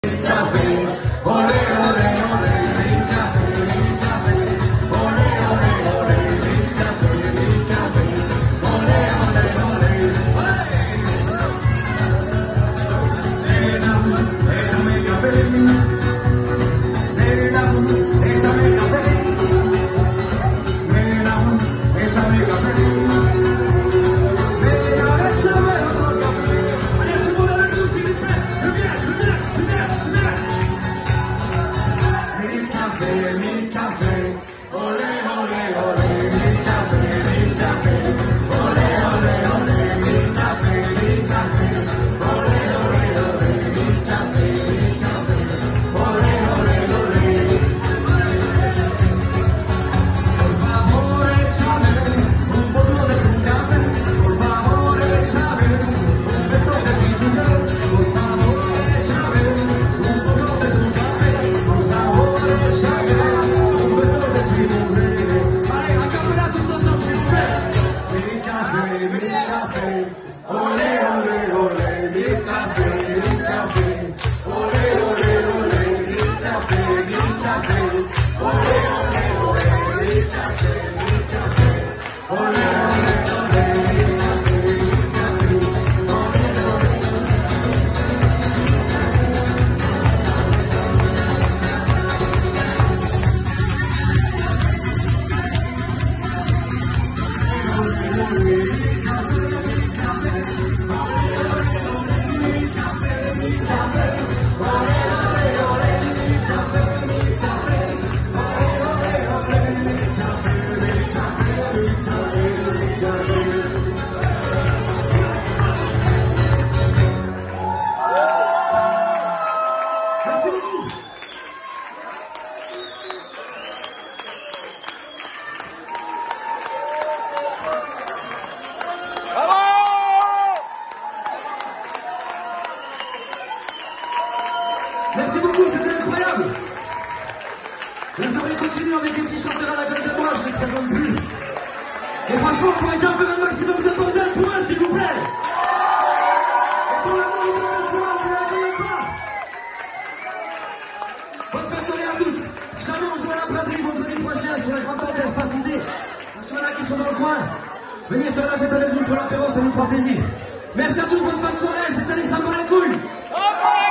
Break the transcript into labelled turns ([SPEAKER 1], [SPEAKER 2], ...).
[SPEAKER 1] Merci beaucoup, c'était incroyable. La soirée continue avec des petits chanteurs à la gueule de moi, je ne les présente plus. Et franchement, pour quelqu'un faire un maximum de bordel pour eux, s'il vous plaît. Et pour l'amour de ce soir, ne l'accueillez pas. Bonne fin de soirée à tous. Si jamais on joue à la braderie vendredi prochain sur la grande porte d'Espace Idée, ceux là qui sont dans le coin, venez faire la fête avec nous pour l'apéro, ça nous fera plaisir. Merci à tous, bonne fin de soirée, c'était les Sambalekuï.